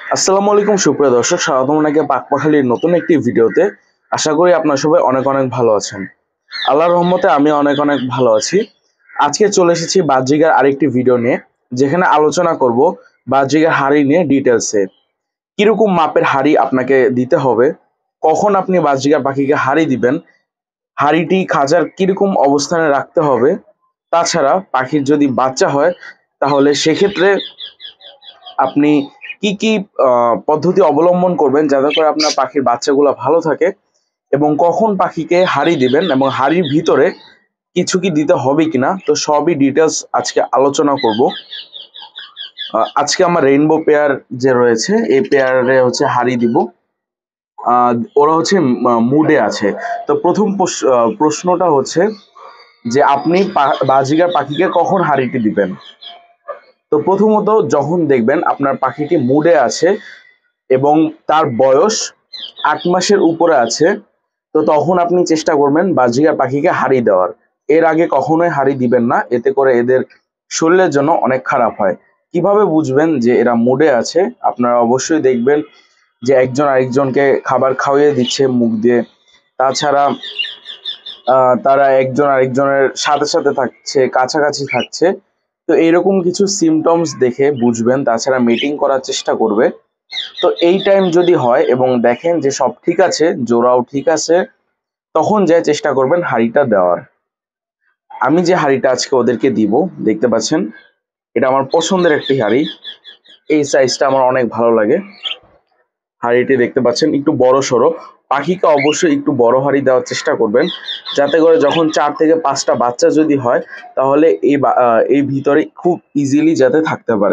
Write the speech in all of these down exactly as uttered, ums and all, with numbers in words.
আসসালামু আলাইকুম সুপ্রিয় দর্শক, স্বাগতম আপনাকে পাকপাখালির নতুন একটি ভিডিওতে। আশা করি আপনারা সবাই অনেক অনেক ভালো আছেন। আল্লাহর রহমতে আমি অনেক অনেক ভালো আছি। আজকে চলে এসেছি বাহ্যিকের আরেকটি ভিডিও নিয়ে, যেখানে আলোচনা করব বাহ্যিকের হাড়ি নিয়ে ডিটেলসে। কিরকম মাপের হাড়ি আপনাকে দিতে হবে, কখন আপনি বাহ্যিকের পাখিকে হাড়ি দিবেন, হাড়িটি খাঁচার কিরকম অবস্থানে রাখতে হবে, তাছাড়া পাখির যদি বাচ্চা হয় তাহলে সেক্ষেত্রে আপনি কি কি আহ, পদ্ধতি অবলম্বন করবেন যাতে করে আপনার পাখির বাচ্চাগুলো ভালো থাকে, এবং কখন পাখিকে হাঁড়ি দিবেন এবং হাঁড়ির ভিতরে কিছু কি দিতে হবে কিনা, তো সবই ডিটেলস আজকে আলোচনা করব। আহ, আজকে আমার রেইনবো পেয়ার যে রয়েছে এই পেয়ারে হচ্ছে হাঁড়ি দিব। আহ, ওরা হচ্ছে মুডে আছে। তো প্রথম প্রশ- আহ, প্রশ্নটা হচ্ছে যে আপনি পা- বাজিগার পাখিকে কখন হাঁড়িটি দিবেন। তো প্রথমত যখন দেখবেন আপনার পাখিটি মুডে আছে এবং তার বয়স আট মাসের উপরে আছে, তো তখন আপনি চেষ্টা করবেন বাজিগার পাখিকে হাঁড়ি দেওয়ার। এর আগে কখনোই হাঁড়ি দিবেন না, এতে করে এদের শরীরের জন্য অনেক খারাপ হয়। কিভাবে বুঝবেন যে এরা মুডে আছে? আপনারা অবশ্যই দেখবেন যে একজন আরেকজনকে খাবার খাওয়িয়ে দিচ্ছে মুখ দিয়ে, তাছাড়া আহ, তারা একজন আরেকজনের সাথে সাথে থাকছে, কাছাকাছি থাকছে। তো এইরকম কিছু সিমটমস দেখে বুঝবেন, তাছাড়া মিটিং করার চেষ্টা করবে। তো এই টাইম যদি হয় এবং দেখেন যে সব ঠিক আছে, জোড়াও ঠিক আছে, তখন যায় চেষ্টা করবেন হাঁড়িটা দেওয়ার। আমি যে হাঁড়িটা আজকে ওদেরকে দিব, দেখতে পাচ্ছেন এটা আমার পছন্দের একটি হাঁড়ি। এই সাইজটা আমার অনেক ভালো লাগে। হাঁড়িটি দেখতে পাচ্ছেন একটু বড় সড়ো। পাখিকে অবশ্যই একটু বড় হাঁড়ি দেওয়ার চেষ্টা করবেন, যাতে করে যখন চার থেকে পাঁচটা বাচ্চা যদি হয় তাহলে এই বা- আহ, এই ভিতরে খুব ইজিলি যাতে থাকতে পারে।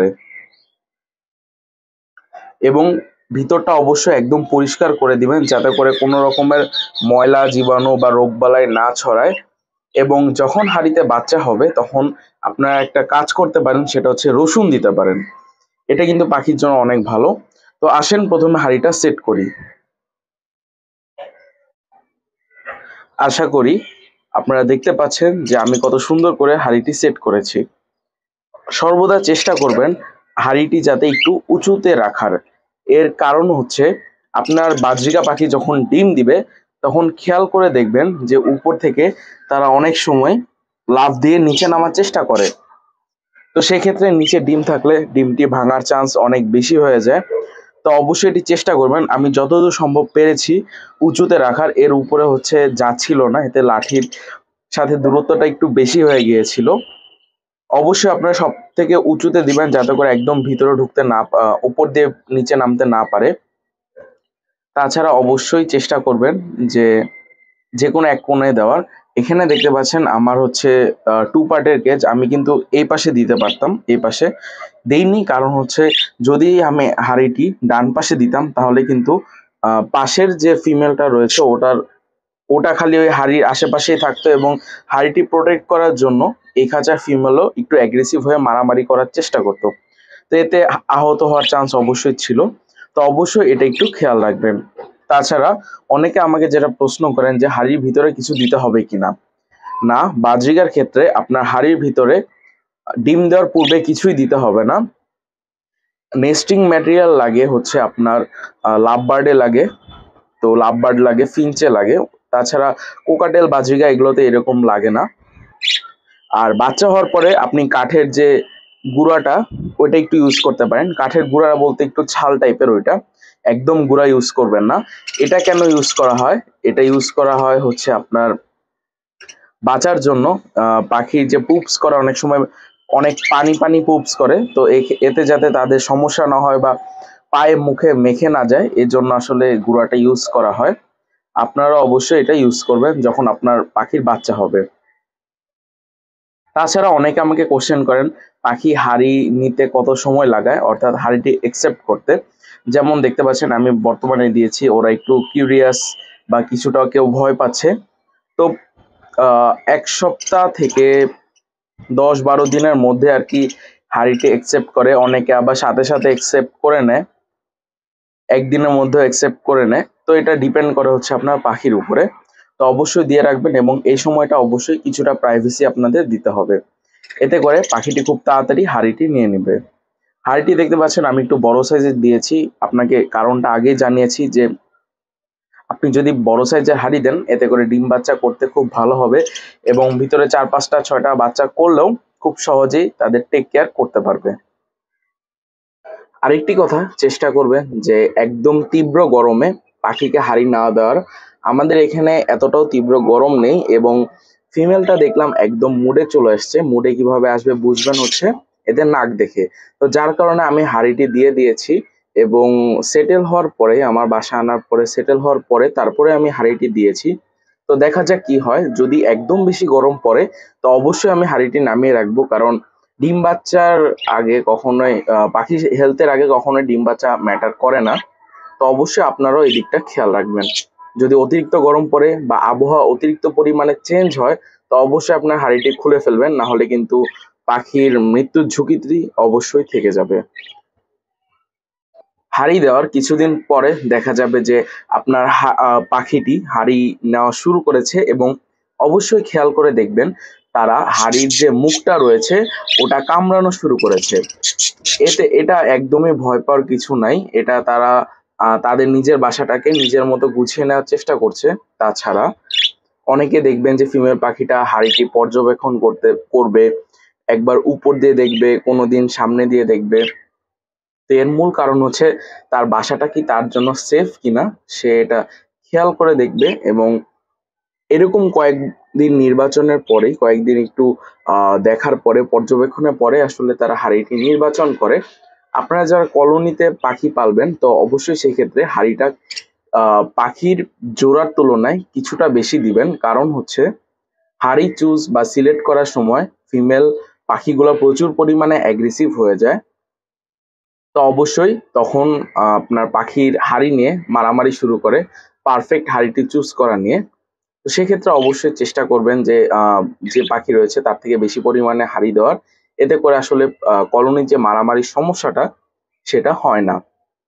এবং ভিতরটা অবশ্যই একদম পরিষ্কার করে দিবেন, যাতে করে কোনো রকমের ময়লা জীবাণু বা রোগবালাই না ছড়ায়। এবং যখন হাঁড়িতে বাচ্চা হবে তখন আপনারা একটা কাজ করতে পারেন, সেটা হচ্ছে রসুন দিতে পারেন। এটা কিন্তু পাখির জন্য অনেক ভালো। তো আসেন প্রথমে হাঁড়িটা সেট করি। আশা করি আপনারা দেখতে পাচ্ছেন যে আমি কত সুন্দর করে হাঁড়িটি সেট করেছি। সর্বদা চেষ্টা করবেন হাঁড়িটি যাতে একটু উঁচুতে রাখার। এর কারণ হচ্ছে আপনার বাজরিকা পাখি যখন ডিম দিবে তখন খেয়াল করে দেখবেন যে উপর থেকে তারা অনেক সময় লাফ দিয়ে নিচে নামার চেষ্টা করে। তো সেক্ষেত্রে নিচে ডিম থাকলে ডিমটি ভাঙার চান্স অনেক বেশি হয়ে যায়। তো অবশ্যই এটি চেষ্টা করবেন। আমি যতদূর সম্ভব পেরেছি উঁচুতে রাখার, এর উপরে হচ্ছে যাচ্ছিল না, এতে লাঠির সাথে দূরত্বটা একটু বেশি হয়ে গিয়েছিল। অবশ্যই আপনারা সব থেকে উঁচুতে দিবেন, যাতে করে একদম ভিতরে ঢুকতে না পা- উপর দিয়ে নিচে নামতে না পারে। তাছাড়া অবশ্যই চেষ্টা করবেন যে যে কোনো এক কোণে দেওয়ার। এখানে দেখতে পাচ্ছেন আমার হচ্ছে টু পার্টের কেজ, আমি কিন্তু এই পাশে দিতে পারতাম, এই পাশে দেইনি। কারণ হচ্ছে যদি আমি হাঁড়িটি ডান পাশে দিতাম তাহলে কিন্তু আহ, পাশের যে ফিমেলটা রয়েছে ওটার ওটা খালি ওই হাঁড়ির আশেপাশেই থাকতো, এবং হাঁড়িটি প্রোটেক্ট করার জন্য এই খাঁচার ফিমেলও একটু অ্যাগ্রেসিভ হয়ে মারামারি করার চেষ্টা করতো। তো এতে আহত হওয়ার চান্স অবশ্যই ছিল। তো অবশ্যই এটা একটু খেয়াল রাখবেন। তাছাড়া অনেকে আমাকে যেটা প্রশ্ন করেন যে হাঁড়ির ভিতরে কিছু দিতে হবে কিনা। না, বাজরিকার ক্ষেত্রে আপনার হাঁড়ির ভিতরে ডিম দেওয়ার পূর্বে কিছুই দিতে হবে না। নেস্টিং ম্যাটেরিয়াল লাগে হচ্ছে আপনার লাভ বার্ডে লাগে, তো লাভ বার্ড লাগে, ফিঞ্চে লাগে। তাছাড়া কোকাটেল বাজরিকা এগুলোতে এরকম লাগে না। আর বাচ্চা হওয়ার পরে আপনি কাঠের যে গুঁড়াটা ওইটা একটু ইউজ করতে পারেন। কাঠের গুঁড়া বলতে একটু ছাল টাইপের, ওইটা একদম গুঁড়া ইউজ করবেন না। এটা কেন ইউজ করা হয়? এটা ইউজ করা হয় হচ্ছে আপনার বাঁচার জন্য। আহ, পাখির যে পুপস করে অনেক সময় অনেক পানি পানি পুপস করে, তো এ- এতে যাতে তাদের সমস্যা না হয় বা পায়ে মুখে মেখে না যায়, এর জন্য আসলে গুঁড়াটা ইউজ করা হয়। আপনারা অবশ্যই এটা ইউজ করবেন যখন আপনার পাখির বাচ্চা হবে। তাছাড়া অনেকে আমাকে কোশ্চেন করেন পাখি হাঁড়ি নিতে কত সময় লাগায়, অর্থাৎ হাঁড়িটি একসেপ্ট করতে। যেমন দেখতে পাচ্ছেন আমি বর্তমানে দিয়েছি, ওরা একটু কিউরিয়াস বা কিছুটা কেউ ভয় পাচ্ছে। তো আহ, এক সপ্তাহ থেকে দশ বারো দিনের মধ্যে আর কি হাঁড়িটি একসেপ্ট করে। অনেকে আবার সাথে সাথে একসেপ্ট করে নেয়, একদিনের মধ্যে একসেপ্ট করে নেয়। তো এটা ডিপেন্ড করে হচ্ছে আপনার পাখির উপরে। তো অবশ্যই দিয়ে রাখবেন, এবং এই সময়টা অবশ্যই কিছুটা প্রাইভেসি আপনাদের দিতে হবে। এতে করে পাখিটি খুব তাড়াতাড়ি হাঁড়িটি নিয়ে নেবে। হাঁড়িটি দেখতে পাচ্ছেন আমি একটু বড় সাইজের দিয়েছি। আপনাকে কারণটা আগেই জানিয়েছি যে আপনি যদি বড় সাইজের হাঁড়ি দেন এতে করে ডিম বাচ্চা করতে খুব ভালো হবে এবং ভিতরে চার পাঁচটা ছয়টা বাচ্চা করলেও খুব সহজেই তাদের টেক কেয়ার করতে পারবে। আরেকটি কথা, চেষ্টা করবেন যে একদম তীব্র গরমে পাখিকে হাঁড়ি না দেওয়ার। আমাদের এখানে এতটাও তীব্র গরম নেই এবং ফিমেলটা দেখলাম একদম মুডে চলে আসছে। মুডে কিভাবে আসবে বুঝবেন হচ্ছে এদের নাক দেখে। তো যার কারণে আমি হাঁড়িটি দিয়ে দিয়েছি এবং সেটেল হওয়ার পরে, আমার বাসা আনার পরে সেটেল হওয়ার পরে তারপরে আমি হাঁড়িটি দিয়েছি। তো দেখা যাক কি হয়। যদি একদম বেশি গরম পড়ে তো অবশ্যই আমি হাঁড়িটি নামিয়ে রাখবো, কারণ ডিম বাচ্চার আগে কখনোই আহ, পাখি হেলথের আগে কখনোই ডিম বাচ্চা ম্যাটার করে না। তো অবশ্যই আপনারাও এই দিকটা খেয়াল রাখবেন। যদি অতিরিক্ত গরম পড়ে বা আবহাওয়া অতিরিক্ত পরিমাণে চেঞ্জ হয় তো অবশ্যই আপনার হাঁড়িটি খুলে ফেলবেন, না হলে কিন্তু পাখির মৃত্যুর ঝুঁকিটি অবশ্যই থেকে যাবে। হাঁড়ি দেওয়ার কিছুদিন পরে দেখা যাবে যে আপনার হা- আহ, পাখিটি হাঁড়ি নেওয়া শুরু করেছে এবং অবশ্যই খেয়াল করে দেখবেন তারা হাঁড়ির যে মুখটা রয়েছে ওটা কামড়ানো শুরু করেছে। এতে এটা একদমই ভয় পাওয়ার কিছু নাই। এটা তারা আহ, তাদের নিজের বাসাটাকে নিজের মতো গুছিয়ে নেওয়ার চেষ্টা করছে। তাছাড়া অনেকে দেখবেন যে ফিমেল পাখিটা হাঁড়িটি পর্যবেক্ষণ করতে করবে, একবার উপর দিয়ে দেখবে, কোনোদিন সামনে দিয়ে দেখবে। তো এর মূল কারণ হচ্ছে তার বাসাটা কি তার জন্য সেফ কিনা সে এটা খেয়াল করে দেখবে। এবং এরকম কয়েকদিন নির্বাচনের পরে, কয়েকদিন একটু আহ দেখার পরে, পর্যবেক্ষণের পরে আসলে তারা হাঁড়িটি নির্বাচন করে। আপনারা যারা কলোনিতে পাখি পালবেন তো অবশ্যই সেই ক্ষেত্রে হাঁড়িটা আহ পাখির জোড়ার তুলনায় কিছুটা বেশি দিবেন। কারণ হচ্ছে হাঁড়ি চুজ বা সিলেক্ট করার সময় ফিমেল পাখিগুলো প্রচুর পরিমাণে অ্যাগ্রেসিভ হয়ে যায়। তো অবশ্যই তখন আহ, আপনার পাখির হাঁড়ি নিয়ে মারামারি শুরু করে পারফেক্ট হাঁড়িটি চুজ করা নিয়ে। তো সেক্ষেত্রে অবশ্যই চেষ্টা করবেন যে আহ, যে পাখি রয়েছে তার থেকে বেশি পরিমাণে হাঁড়ি দেওয়ার। এতে করে আসলে কলোনির যে মারামারির সমস্যাটা সেটা হয় না।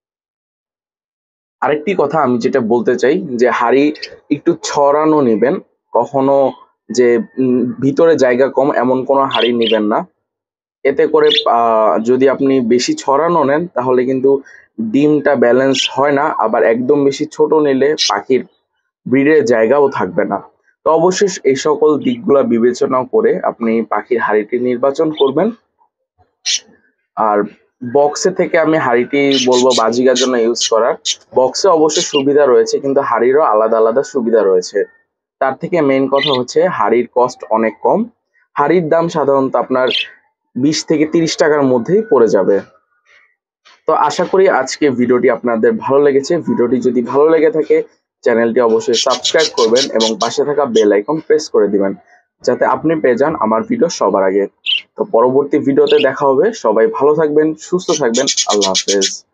আরেকটি কথা আমি যেটা বলতে চাই যে হাঁড়ি একটু ছড়ানো নেবেন। কখনো যে উম, ভিতরে জায়গা কম এমন কোনো হাঁড়ি নেবেন না। এতে করে আহ, যদি আপনি বেশি ছড়ানো নেন তাহলে কিন্তু ডিমটা ব্যালেন্স হয় না, আবার একদম বেশি ছোট নিলে পাখির ব্রিডের জায়গাও থাকবে না। তো অবশ্যই এই সকল দিকগুলা বিবেচনা করে আপনি পাখির হাঁড়িটি নির্বাচন করবেন। আর বক্সে থেকে আমি হাঁড়িটি বলবো বাজিগার জন্য ইউজ করার। বক্সে অবশ্যই সুবিধা রয়েছে কিন্তু হাঁড়িরও আলাদা আলাদা সুবিধা রয়েছে। তার থেকে মেইন কথা হচ্ছে হাঁড়ির কস্ট অনেক কম। হাঁড়ির দাম সাধারণত আপনার বিশ থেকে তিরিশ টাকার মধ্যেই পড়ে যাবে। তো আশা করি আজকে ভিডিওটি আপনাদের ভালো লেগেছে। ভিডিওটি যদি ভালো লেগে থাকে চ্যানেলটি অবশ্যই সাবস্ক্রাইব করবেন এবং পাশে থাকা বেল আইকন প্রেস করে দিবেন যাতে আপনি পেয়ে যান আমার ভিডিও সবার আগে। তো পরবর্তী ভিডিওতে দেখা হবে। সবাই ভালো থাকবেন, সুস্থ থাকবেন। আল্লাহ হাফেজ।